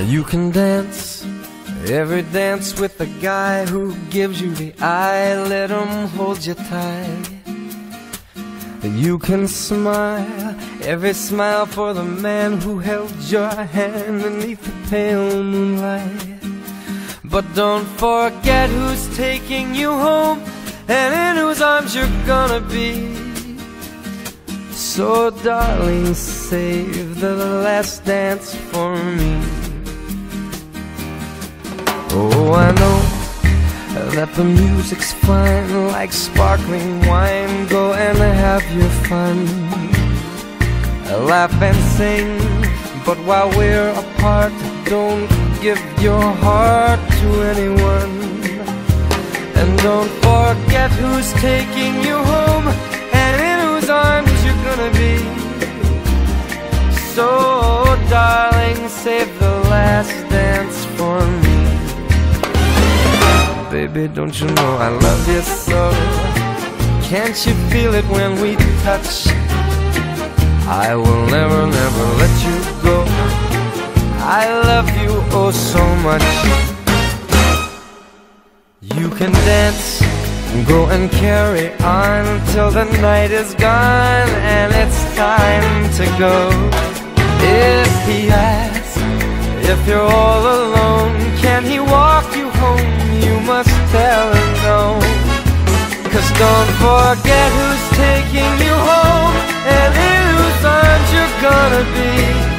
You can dance every dance with the guy who gives you the eye. Let him hold you tight. You can smile every smile for the man who held your hand beneath the pale moonlight. But don't forget who's taking you home and in whose arms you're gonna be. So darling, save the last dance for me. Oh, I know that the music's fine, like sparkling wine. Go and have your fun, laugh and sing. But while we're apart, don't give your heart to anyone. And don't forget who's taking you home and in whose arms you're gonna be. So darling, save the last dance for me. Baby, don't you know I love you so? Can't you feel it when we touch? I will never, never let you go. I love you oh so much. You can dance, go and carry on till the night is gone and it's time to go. If he asks if you're all alone, can he walk you home? You must tell him no. 'Cause don't forget who's taking you home and in whose arms you're gonna be.